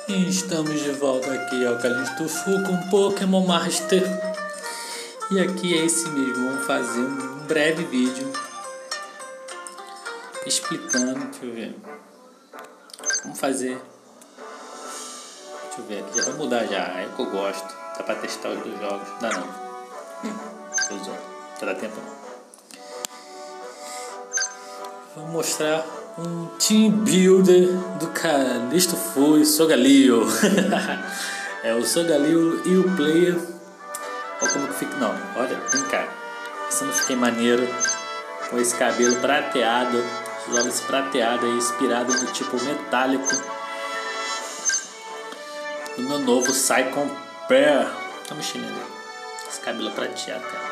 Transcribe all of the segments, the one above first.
E estamos de volta aqui ao Callisto Fu com Pokémon Master. E aqui é esse mesmo, vamos fazer um breve vídeo explicando, deixa eu ver, vamos fazer, deixa eu ver aqui, já vai mudar já, é o que eu gosto, dá pra testar os dois jogos, dá não, já dá tempo não. Vou mostrar um team builder do Callisto Fu e Solgaleo. É o Solgaleo e o player. Olha como que fica. Não, olha, vem cá. Se não fiquei maneiro com esse cabelo prateado, os olhos prateados aí, inspirado no tipo metálico do meu novo Psycho Pair. Tá mexendo ali. Esse cabelo prateado, cara.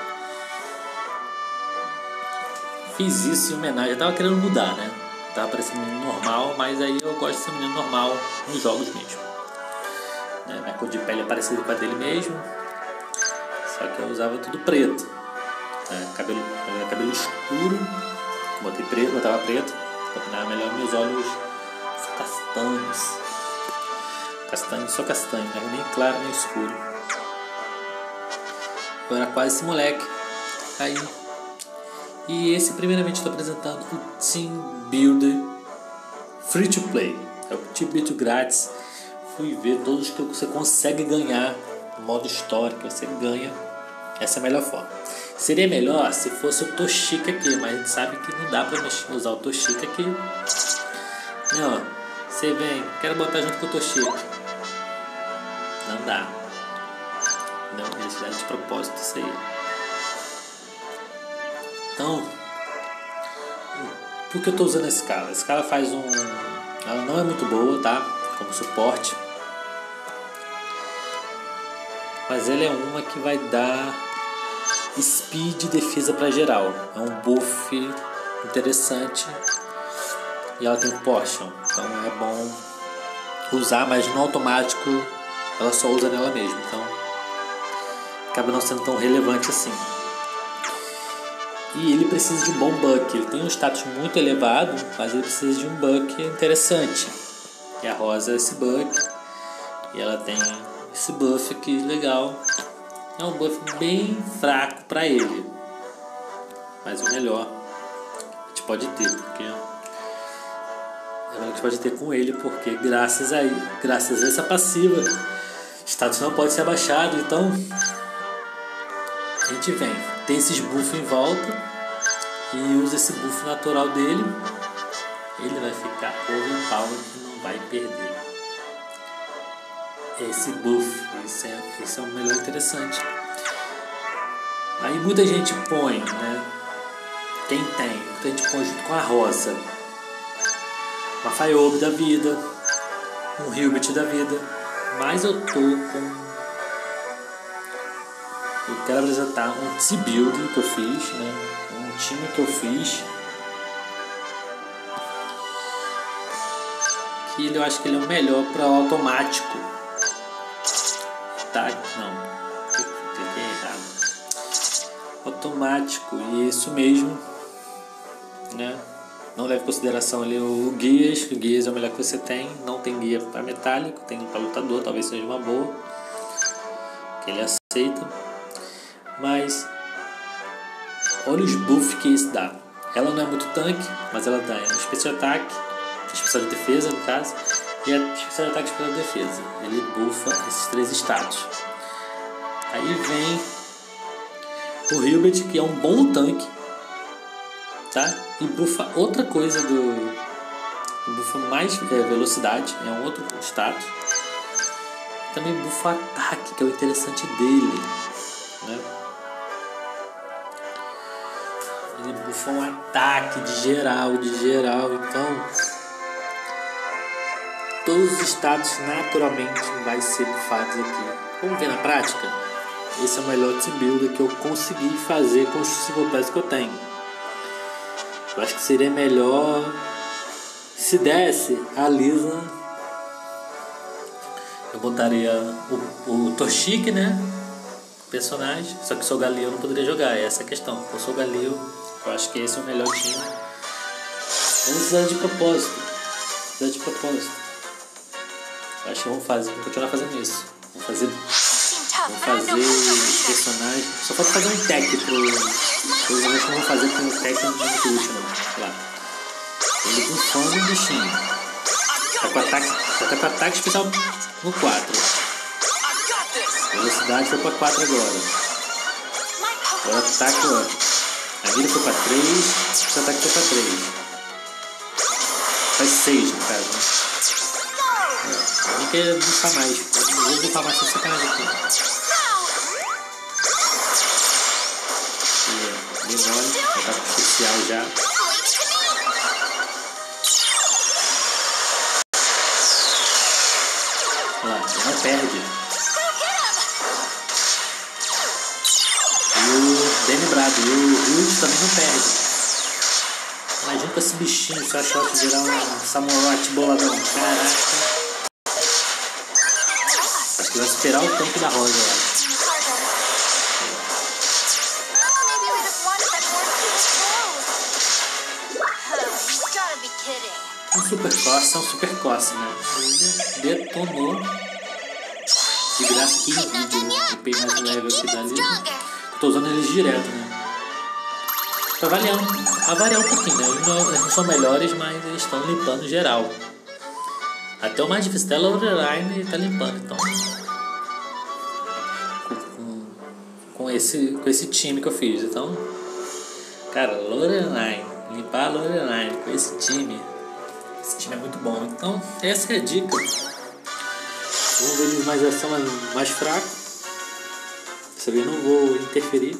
Fiz isso em homenagem. Eu tava querendo mudar, né? Tava parecendo um menino normal, mas aí eu gosto de ser um menino normal nos jogos mesmo. Né? Minha cor de pele é parecida com a dele mesmo, só que eu usava tudo preto. Cabelo escuro, botei preto, botava preto, pra combinar melhor meus olhos castanhos. Castanho, só castanho, né? Nem claro nem escuro. Eu era quase esse moleque. Aí. E esse, primeiramente, estou apresentando o Team Builder Free to Play. É o Team Builder grátis. Fui ver todos que você consegue ganhar no modo história, que você ganha. Essa é a melhor forma. Seria melhor se fosse o Toshika aqui, mas a gente sabe que não dá pra usar o Toshika aqui. Não, você vem, quero botar junto com o Toshika. Não dá. Não, eles fizeram de propósito isso aí. Então, por que eu estou usando a escala? A escala faz ela não é muito boa, tá? Como suporte. Mas ela é uma que vai dar speed e defesa para geral. É um buff interessante. E ela tem potion. Então é bom usar, mas no automático ela só usa nela mesma. Então acaba não sendo tão relevante assim. E ele precisa de um bom buck. Ele tem um status muito elevado, mas ele precisa de um buck interessante. E a Rosa é esse buck. E ela tem esse buff aqui legal. É um buff bem fraco para ele. Mas o melhor a gente pode ter. Porque é o melhor que a gente pode ter com ele. Porque graças a essa passiva, o status não pode ser abaixado. Então a gente vem, tem esses buffs em volta e usa esse buff natural dele, ele vai ficar overpower e não vai perder esse buff. Isso é o melhor interessante. Aí muita gente põe, né? Quem tem, muita gente põe junto com a Rosa, uma Fayobi da vida, um Hilbert da vida, mas eu quero apresentar um team build que eu fiz, né? Um time que eu fiz. Que eu acho que ele é o melhor para automático. Tá? Não. Cliquei errado. Automático. E isso mesmo. Né? Não leve em consideração ali o guias. O guias é o melhor que você tem. Não tem guia para metálico. Tem para lutador. Talvez seja uma boa. Que ele aceita. Mas olha os buffs que isso dá. Ela não é muito tanque, mas ela dá especial ataque, especial de defesa no caso, e a especial ataque e especial de defesa. Ele buffa esses três status. Aí vem o Hilbert, que é um bom tanque, tá? E buffa outra coisa buffa mais velocidade, é um outro status. Também buffa ataque, que é o interessante dele, né? Ele buffa um ataque de geral, então todos os status naturalmente vai ser buffados aqui. Vamos ver na prática? Esse é o melhor team builder que eu consegui fazer com os Psycho-Pass que eu tenho. Eu acho que seria melhor se desse a Lisa. Eu botaria o Toshiki, né? Personagem, só que o Solgaleo eu não poderia jogar, essa é a questão. O Solgaleo, eu acho que esse é o melhor time. Vamos usar de propósito. Acho que vamos continuar fazendo isso. Vamos fazer personagem. Só falta fazer um tech pro. Eu acho que não vou fazer com o tech no muito útil, não. Olha lá. Ele bufando o bichinho. Tá com ataque especial no 4. Velocidade foi pra 4 agora. Agora ataque, ó. A mira foi pra 3. O ataque foi pra 3. Faz 6 no caso, né? Não quer bufar mais. Não vou bufar mais essa sacanagem aqui. Demônio, ataque especial já. Olha lá, ele não perde. E o bem lembrado, e o Ryuji também não perde. Imagina com esse bichinho, se achar que virar um Samurott boladão. Caraca. Acho que vai superar o tanque da Rosa, eu acho. Um super cosse, né? Ele detonou. De graça aqui no vídeo. Eu peguei mais um level aqui da Lisa. Tô usando eles direto, né? Pra variar um pouquinho, né? Eles não são melhores, mas eles estão limpando geral. Até o mais difícil dela, a Lorelai tá limpando, então. Com esse time que eu fiz, então. Cara, Lorelai, limpar a Lorelai com esse time. Esse time é muito bom. Então, essa é a dica. Vamos ver eles mais ação mais fraco. Dessa vez não vou interferir.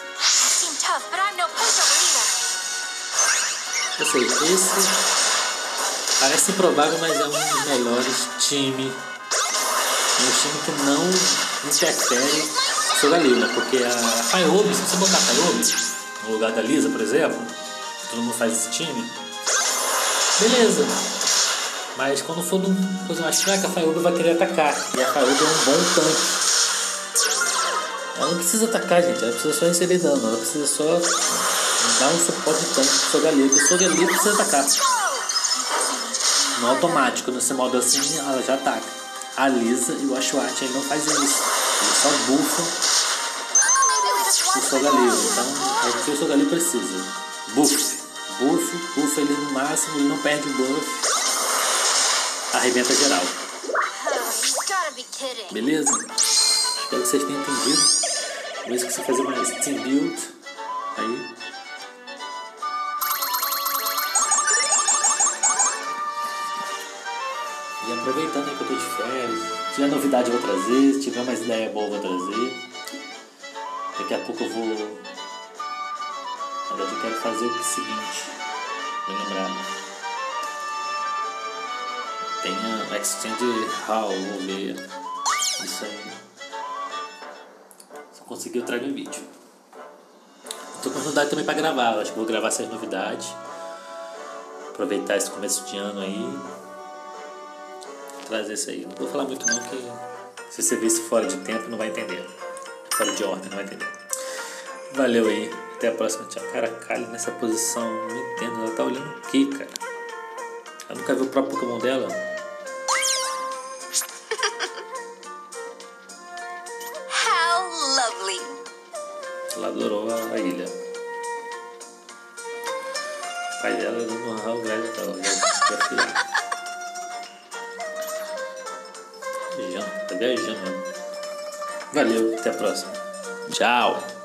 Ou seja, esse parece improvável, mas é um dos melhores times. É um time que não interfere no seu Galil, né? Porque a Fayobi, se você botar a Fayobi no lugar da Lisa, por exemplo, todo mundo faz esse time, beleza. Mas quando for numa coisa mais fraca, a Fayobi vai querer atacar. E a Fayobi é um bom tanque. Ela não precisa atacar, gente. Ela precisa só receber dano. Ela precisa só dar um suporte de tanque pro Sogalio. Porque o Sogalio precisa atacar. No automático, nesse modo assim, ela já ataca. A Lisa e o Ashwat não fazem isso. Eles só buffam o Sogalio. Então é o que o Sogalio precisa. Buff ele no máximo, ele não perde o buff. Arrebenta geral. Beleza? Espero que vocês tenham entendido. Vamos ver se você fazer mais team build. Aí. E aproveitando aí que eu tô de férias. Se tiver novidade eu vou trazer. Se tiver mais ideia boa eu vou trazer. Daqui a pouco eu vou. Na verdade eu quero fazer o seguinte. Bem lembrado. Tem a Extended Hall, vou ver isso aí. Se eu conseguir eu trago em vídeo. Tô com novidade também pra gravar, acho que vou gravar essas novidades. Aproveitar esse começo de ano aí. Trazer isso aí. Não vou falar muito não, que se você ver isso fora de tempo não vai entender. Fora de ordem não vai entender. Valeu aí, até a próxima, tchau. Cara, a Kali nessa posição, não entendo, ela tá olhando o que, cara? Ela nunca viu o próprio Pokémon dela? Ela adorou a ilha. O pai dela não honrar o velho e tal. Tá viajando, né? Valeu, até a próxima. Tchau.